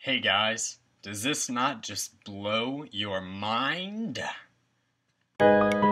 Hey guys, does this not just blow your mind?